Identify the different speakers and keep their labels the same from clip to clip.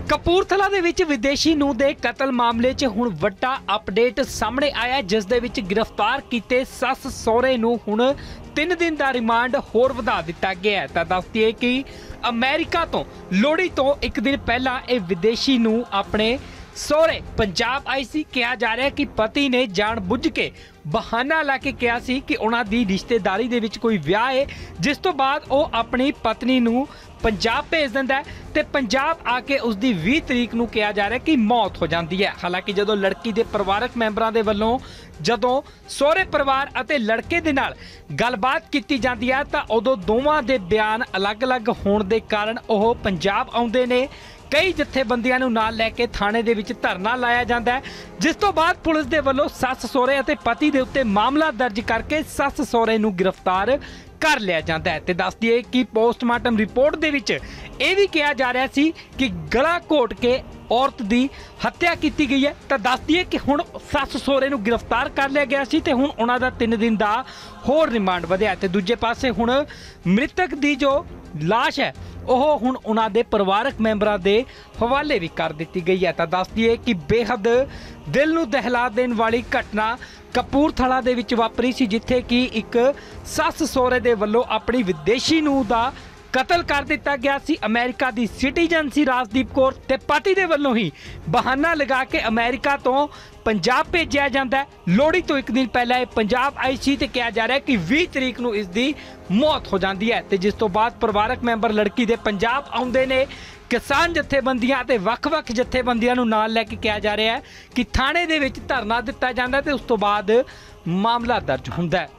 Speaker 1: ਕਪੂਰਥਲਾ ਦੇ ਵਿੱਚ ਵਿਦੇਸ਼ੀ ਨੂੰ ਦੇ ਕਤਲ ਮਾਮਲੇ 'ਚ ਹੁਣ ਵੱਡਾ ਅਪਡੇਟ ਸਾਹਮਣੇ ਆਇਆ, ਜਿਸ ਦੇ ਵਿੱਚ ਗ੍ਰਿਫਤਾਰ ਕੀਤੇ ਸੱਸ ਸਹੁਰੇ ਨੂੰ ਹੁਣ 3 ਦਿਨ ਦਾ ਰਿਮਾਂਡ ਹੋਰ ਵਧਾ ਦਿੱਤਾ ਗਿਆ ਹੈ। ਤਾਂ ਦੱਸ ਦਈਏ ਕਿ ਅਮਰੀਕਾ ਤੋਂ ਲੋਹੜੀ ਤੋਂ 1 ਦਿਨ ਪਹਿਲਾਂ ਇਹ ਵਿਦੇਸ਼ੀ ਨੂੰ ਆਪਣੇ ਸਹੁਰੇ ਪੰਜਾਬ ਆਈ ਸੀ। ਕਿਹਾ ਜਾ ਰਿਹਾ ਕਿ ਪਤੀ ਨੇ ਜਾਣ ਬੁੱਝ ਕੇ ਬਹਾਨਾ ਲਾ ਕੇ ਕਿਹਾ ਸੀ ਕਿ ਉਹਨਾਂ ਦੀ ਰਿਸ਼ਤੇਦਾਰੀ ਦੇ ਵਿੱਚ ਕੋਈ ਵਿਆਹ ਹੈ, ਜਿਸ ਤੋਂ ਬਾਅਦ ਉਹ ਆਪਣੀ ਪਤਨੀ ਨੂੰ ਪੰਜਾਬ ਭੇਜ ਦਿੰਦਾ ਹੈ ਤੇ ਪੰਜਾਬ ਆ ਕੇ ਉਸ ਦੀ 20 ਤਰੀਕ ਨੂੰ ਕਿਹਾ ਜਾ ਰਿਹਾ ਕਿ ਮੌਤ ਹੋ ਜਾਂਦੀ ਹੈ। ਹਾਲਾਂਕਿ ਜਦੋਂ ਲੜਕੀ ਦੇ ਪਰਿਵਾਰਕ ਮੈਂਬਰਾਂ ਦੇ ਵੱਲੋਂ ਜਦੋਂ ਸਹੁਰੇ ਪਰਿਵਾਰ ਅਤੇ ਲੜਕੇ ਦੇ ਨਾਲ ਗੱਲਬਾਤ ਕੀਤੀ ਜਾਂਦੀ ਹੈ ਤਾਂ ਉਦੋਂ ਦੋਵਾਂ ਦੇ ਬਿਆਨ ਅਲੱਗ-ਅਲੱਗ ਹੋਣ ਦੇ ਕਾਰਨ ਉਹ ਪੰਜਾਬ ਆਉਂਦੇ ਨੇ। ਕਈ ਜਥੇਬੰਦੀਆਂ ਨੂੰ ਨਾਲ ਲੈ ਕੇ ਥਾਣੇ ਦੇ ਵਿੱਚ ਧਰਨਾ ਲਾਇਆ ਜਾਂਦਾ ਹੈ, ਜਿਸ ਤੋਂ ਬਾਅਦ ਪੁਲਿਸ ਦੇ ਵੱਲੋਂ ਸੱਸ ਸਹੁਰੇ ਅਤੇ ਪਤੀ ਦੇ ਉੱਤੇ ਮਾਮਲਾ ਦਰਜ ਕਰਕੇ ਸੱਸ ਸਹੁਰੇ ਨੂੰ ਗ੍ਰਿਫਤਾਰ ਕਰ ਲਿਆ ਜਾਂਦਾ ਹੈ। ਤੇ ਦੱਸ ਦਈਏ ਕਿ ਪੋਸਟਮਾਰਟਮ ਰਿਪੋਰਟ ਦੇ ਵਿੱਚ ਇਹ ਵੀ ਕਿਹਾ ਜਾ ਰਿਹਾ ਸੀ ਕਿ ਗਲਾ ਘੋਟ ਕੇ ਔਰਤ ਦੀ ਹੱਤਿਆ ਕੀਤੀ ਗਈ ਹੈ। ਤਾਂ ਦੱਸ ਦਈਏ ਕਿ ਹੁਣ ਸੱਸ ਸਹੁਰੇ ਨੂੰ ਗ੍ਰਿਫਤਾਰ ਕਰ ਲਿਆ ਗਿਆ ਸੀ ਤੇ ਹੁਣ ਉਹਨਾਂ ਦਾ 3 ਦਿਨ ਦਾ ਹੋਰ ਰਿਮਾਂਡ ਵਧਿਆ। ਤੇ ਦੂਜੇ ਪਾਸੇ ਹੁਣ ਮ੍ਰਿਤਕ ਦੀ ਜੋ ਲਾਸ਼ ਹੈ ਉਹ ਹੁਣ ਉਹਨਾਂ ਦੇ ਪਰਿਵਾਰਕ ਮੈਂਬਰਾਂ ਦੇ ਹਵਾਲੇ ਵੀ ਕਰ ਦਿੱਤੀ ਗਈ ਹੈ। ਤਾਂ ਦੱਸ ਦਈਏ ਕਿ ਬੇਹੱਦ ਦਿਲ ਨੂੰ ਦਹਿਲਾ ਦੇਣ ਵਾਲੀ ਘਟਨਾ ਕਪੂਰਥਲਾ ਦੇ ਵਿੱਚ ਵਾਪਰੀ ਸੀ, ਜਿੱਥੇ ਕਿ ਇੱਕ ਸੱਸ ਸਹੁਰੇ ਦੇ ਵੱਲੋਂ ਆਪਣੀ ਵਿਦੇਸ਼ੀ ਨੂੰ ਦਾ ਕਤਲ ਕਰ ਦਿੱਤਾ ਗਿਆ ਸੀ। ਅਮਰੀਕਾ ਦੀ ਸਿਟੀਜ਼ਨ ਸੀ ਰਾਜਦੀਪ ਕੌਰ ਤੇ ਪਤੀ ਦੇ ਵੱਲੋਂ ਹੀ ਬਹਾਨਾ ਲਗਾ ਕੇ ਅਮਰੀਕਾ ਤੋਂ ਪੰਜਾਬ ਭੇਜਿਆ ਜਾਂਦਾ। ਲੋਹੜੀ ਤੋਂ 1 ਦਿਨ ਪਹਿਲਾਂ ਇਹ ਪੰਜਾਬ ਆਈ ਸੀ ਤੇ ਕਿਹਾ ਜਾ ਰਿਹਾ ਕਿ 20 ਤਰੀਕ ਨੂੰ ਇਸ ਦੀ ਮੌਤ ਹੋ ਜਾਂਦੀ ਹੈ। ਤੇ ਜਿਸ ਤੋਂ ਬਾਅਦ ਪਰਿਵਾਰਕ ਮੈਂਬਰ ਲੜਕੀ ਦੇ ਪੰਜਾਬ ਆਉਂਦੇ ਨੇ। ਕਿਸਾਨ ਜਥੇਬੰਦੀਆਂ ਤੇ ਵੱਖ-ਵੱਖ ਜਥੇਬੰਦੀਆਂ ਨੂੰ ਨਾਲ ਲੈ ਕੇ ਕਿਹਾ ਜਾ ਰਿਹਾ ਹੈ ਕਿ ਥਾਣੇ ਦੇ ਵਿੱਚ ਧਰਨਾ ਦਿੱਤਾ ਜਾਂਦਾ ਤੇ ਉਸ ਤੋਂ ਬਾਅਦ ਮਾਮਲਾ ਦਰਜ ਹੁੰਦਾ ਹੈ।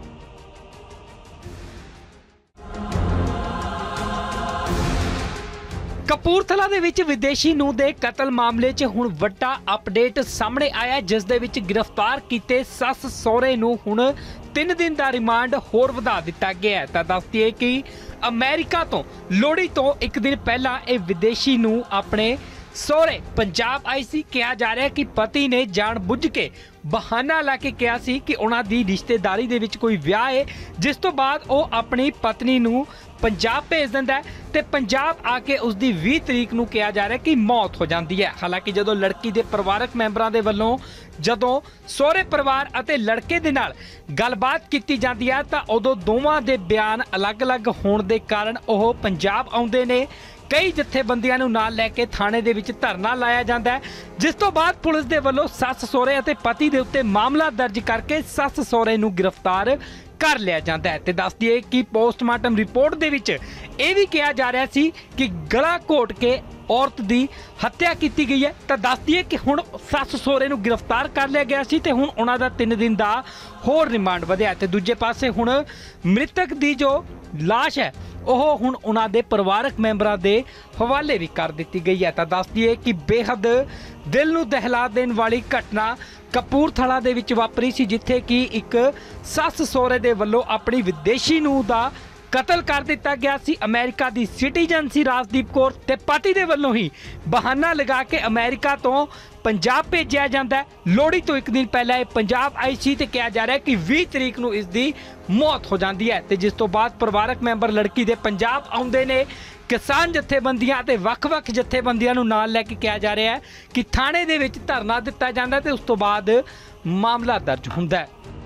Speaker 1: ਕਪੂਰਥਲਾ ਦੇ ਵਿੱਚ ਵਿਦੇਸ਼ੀ ਨੂੰ ਦੇ ਕਤਲ ਮਾਮਲੇ 'ਚ ਹੁਣ ਵੱਡਾ ਅਪਡੇਟ ਸਾਹਮਣੇ ਆਇਆ, ਜਿਸ ਦੇ ਵਿੱਚ ਗ੍ਰਿਫਤਾਰ ਕੀਤੇ ਸੱਸ ਸਹੁਰੇ ਨੂੰ ਹੁਣ 3 ਦਿਨ ਦਾ ਰਿਮਾਂਡ ਹੋਰ ਵਧਾ ਦਿੱਤਾ ਗਿਆ ਹੈ। ਤਾਂ ਦੱਸ ਦਈਏ ਕਿ ਅਮਰੀਕਾ ਤੋਂ ਲੋਹੜੀ ਤੋਂ 1 ਦਿਨ ਪਹਿਲਾਂ ਇਹ ਵਿਦੇਸ਼ੀ ਨੂੰ ਆਪਣੇ ਸਹੁਰੇ ਪੰਜਾਬ ਆਈ ਸੀ। ਕਿਹਾ ਜਾ ਰਿਹਾ ਕਿ ਪਤੀ ਨੇ ਜਾਣ ਬੁੱਝ ਕੇ ਬਹਾਨਾ ਲਾ ਕੇ ਕਿਹਾ ਸੀ ਕਿ ਉਹਨਾਂ ਦੀ ਰਿਸ਼ਤੇਦਾਰੀ ਦੇ ਵਿੱਚ ਕੋਈ ਵਿਆਹ ਹੈ, ਜਿਸ ਤੋਂ ਬਾਅਦ ਉਹ ਆਪਣੀ ਪਤਨੀ ਨੂੰ ਪੰਜਾਬ ਭੇਜ ਦਿੰਦਾ ਤੇ ਪੰਜਾਬ ਆ ਕੇ ਉਸ ਦੀ 20 ਤਰੀਕ ਨੂੰ ਕਿਹਾ ਜਾ ਰਿਹਾ ਕਿ ਮੌਤ ਹੋ ਜਾਂਦੀ ਹੈ। ਹਾਲਾਂਕਿ ਜਦੋਂ ਲੜਕੀ ਦੇ ਪਰਿਵਾਰਕ ਮੈਂਬਰਾਂ ਦੇ ਵੱਲੋਂ ਜਦੋਂ ਸਹੁਰੇ ਪਰਿਵਾਰ ਅਤੇ ਲੜਕੇ ਦੇ ਨਾਲ ਗੱਲਬਾਤ ਕੀਤੀ ਜਾਂਦੀ ਹੈ ਤਾਂ ਉਦੋਂ ਦੋਵਾਂ ਦੇ ਬਿਆਨ ਅਲੱਗ-ਅਲੱਗ ਹੋਣ ਦੇ ਕਾਰਨ ਉਹ ਪੰਜਾਬ ਆਉਂਦੇ ਨੇ। ਕਈ ਜਥੇਬੰਦੀਆਂ ਨੂੰ ਨਾਲ ਲੈ ਕੇ ਥਾਣੇ ਦੇ ਵਿੱਚ ਧਰਨਾ ਲਾਇਆ ਜਾਂਦਾ, ਜਿਸ ਤੋਂ ਬਾਅਦ ਪੁਲਿਸ ਦੇ ਵੱਲੋਂ ਸੱਸ ਸਹੁਰੇ ਅਤੇ ਪਤੀ ਦੇ ਉੱਤੇ ਮਾਮਲਾ ਦਰਜ ਕਰਕੇ ਸੱਸ ਸਹੁਰੇ ਨੂੰ ਗ੍ਰਿਫਤਾਰ ਕਰ ਲਿਆ ਜਾਂਦਾ ਹੈ। ਤੇ ਦੱਸ ਦਈਏ ਕਿ ਪੋਸਟਮਾਰਟਮ ਰਿਪੋਰਟ ਦੇ ਵਿੱਚ ਇਹ ਵੀ ਕਿਹਾ ਜਾ ਰਿਹਾ ਸੀ ਕਿ ਗਲਾ ਘੋਟ ਕੇ ਔਰਤ ਦੀ ਹੱਤਿਆ ਕੀਤੀ ਗਈ ਹੈ। ਤਾਂ ਦੱਸ ਦਈਏ ਕਿ ਹੁਣ ਸੱਸ ਸਹੁਰੇ ਨੂੰ ਗ੍ਰਿਫਤਾਰ ਕਰ ਲਿਆ ਗਿਆ ਸੀ ਤੇ ਹੁਣ ਉਹਨਾਂ ਦਾ 3 ਦਿਨ ਦਾ ਹੋਰ ਰਿਮਾਂਡ ਵਧਿਆ। ਤੇ ਦੂਜੇ ਪਾਸੇ ਹੁਣ ਮ੍ਰਿਤਕ ਦੀ ਜੋ ਲਾਸ਼ ਹੈ ਉਹ ਹੁਣ ਉਹਨਾਂ ਦੇ ਪਰਿਵਾਰਕ ਮੈਂਬਰਾਂ ਦੇ ਹਵਾਲੇ ਵੀ ਕਰ ਦਿੱਤੀ ਗਈ ਹੈ। ਤਾਂ ਦੱਸ ਦਈਏ ਕਿ ਬੇਹੱਦ ਦਿਲ ਨੂੰ ਦਹਿਲਾ ਦੇਣ ਵਾਲੀ ਘਟਨਾ ਕਪੂਰਥਲਾ ਦੇ ਵਿੱਚ ਵਾਪਰੀ ਸੀ, ਜਿੱਥੇ ਕਿ ਇੱਕ ਸੱਸ ਸਹੁਰੇ ਦੇ ਵੱਲੋਂ ਆਪਣੀ ਵਿਦੇਸ਼ੀ ਨੂੰ ਦਾ ਕਤਲ ਕਰ ਦਿੱਤਾ ਗਿਆ ਸੀ। ਅਮਰੀਕਾ ਦੀ ਸਿਟੀਜ਼ਨ ਸੀ ਰਾਜਦੀਪ ਕੌਰ ਤੇ ਪਤੀ ਦੇ ਵੱਲੋਂ ਹੀ ਬਹਾਨਾ ਲਗਾ ਕੇ ਅਮਰੀਕਾ ਤੋਂ ਪੰਜਾਬ ਭੇਜਿਆ ਜਾਂਦਾ। ਲੋਹੜੀ ਤੋਂ 1 ਦਿਨ ਪਹਿਲਾਂ ਇਹ ਪੰਜਾਬ ਆਈ ਸੀ ਤੇ ਕਿਹਾ ਜਾ ਰਿਹਾ ਕਿ 20 ਤਰੀਕ ਨੂੰ ਇਸ ਦੀ ਮੌਤ ਹੋ ਜਾਂਦੀ ਹੈ। ਤੇ ਜਿਸ ਤੋਂ ਬਾਅਦ ਪਰਿਵਾਰਕ ਮੈਂਬਰ ਲੜਕੀ ਦੇ ਪੰਜਾਬ ਆਉਂਦੇ ਨੇ। ਕਿਸਾਨ ਜਥੇਬੰਦੀਆਂ ਤੇ ਵੱਖ-ਵੱਖ ਜਥੇਬੰਦੀਆਂ ਨੂੰ ਨਾਲ ਲੈ ਕੇ ਕਿਹਾ ਜਾ ਰਿਹਾ ਹੈ ਕਿ ਥਾਣੇ ਦੇ ਵਿੱਚ ਧਰਨਾ ਦਿੱਤਾ ਜਾਂਦਾ ਤੇ ਉਸ ਤੋਂ ਬਾਅਦ ਮਾਮਲਾ ਦਰਜ ਹੁੰਦਾ ਹੈ।